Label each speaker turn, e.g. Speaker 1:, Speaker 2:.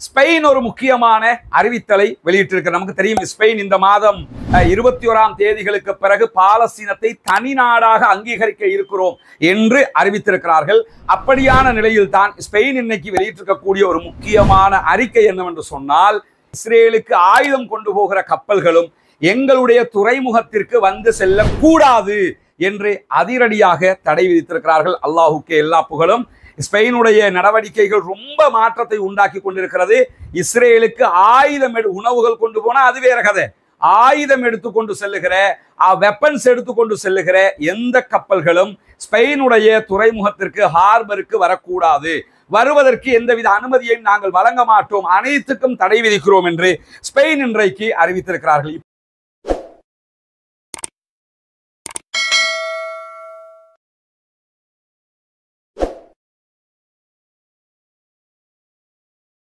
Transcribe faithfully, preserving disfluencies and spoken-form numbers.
Speaker 1: Spain ஒரு முக்கியமான அறிவித்தலை வெளியிட்டிருக்கிறது. நமக்கு தெரியும், ஸ்பெயின் இந்த மாதம் இருபத்தி ஓராம் தேதிகளுக்கு பிறகு பாலஸ்தீனத்தை தனி நாடாக அங்கீகரிக்க இருக்கிறோம் என்று அறிவித்திருக்கிறார்கள். அப்படியான நிலையில் தான் ஸ்பெயின் இன்னைக்கு வெளியிட்டிருக்கக்கூடிய ஒரு முக்கியமான அறிக்கை என்னவென்று சொன்னால், இஸ்ரேலுக்கு ஆயுதம் கொண்டு போகிற கப்பல்களும் எங்களுடைய துறைமுகத்திற்கு வந்து செல்லக்கூடாது என்று அதிரடியாக தடை விதித்திருக்கிறார்கள். அல்லாஹுக்கே எல்லா புகழும். ஸ்பெயினுடைய நடவடிக்கைகள் ரொம்ப மாற்றத்தை உண்டாக்கி கொண்டிருக்கிறது. இஸ்ரேலுக்கு ஆயுதம் உணவுகள் கொண்டு போனா அது வேற கதை. ஆயுதம் எடுத்துக்கொண்டு செல்லுகிற வெப்பன்ஸ் எடுத்துக்கொண்டு செல்லுகிற எந்த கப்பல்களும் ஸ்பெயினுடைய துறைமுகத்திற்கு ஹார்பருக்கு வரக்கூடாது, வருவதற்கு எந்தவித அனுமதியையும் நாங்கள் வழங்க மாட்டோம், அனைத்துக்கும் தடை விதிக்கிறோம் என்று ஸ்பெயின் இன்றைக்கு அறிவித்திருக்கிறார்கள்.